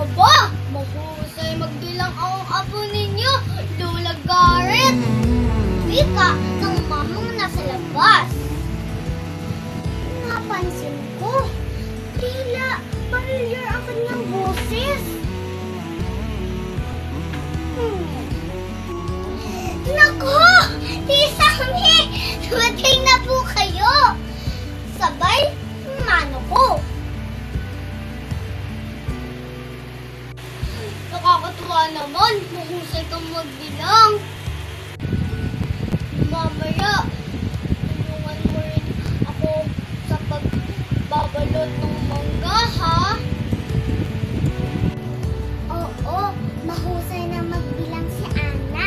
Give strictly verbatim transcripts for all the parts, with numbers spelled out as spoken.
Aba, mahusay magbilang ang apo ninyo, Lola Garrett. Wika ng mamang nasa labas. Napansin ko, tila familiar ang kanyang boses. Hmm. Naku! Tisami! Dumating na po kayo! Sabay, mano ko. Nakakatuwa naman, mahusay kang magbilang. Mamaya, tulungan mo rin ako sa pagbabalot ng mangga, ha? Oo, mahusay na magbilang si Ana.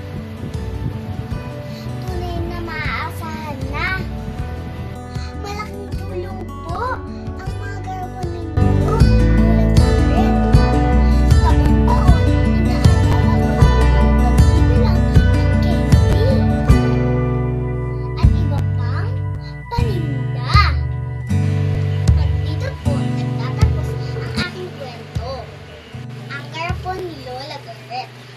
Tunay na maaasahan na. Malaking tulong po ang mga garapon ninyo. Tulad ng red. Taon-taon, inaalala ko ang pagbibilang ng candy. At iba pang paninda. At dito po nagtatapos ang aking kwento. Ang garapon ni Lola Garrett.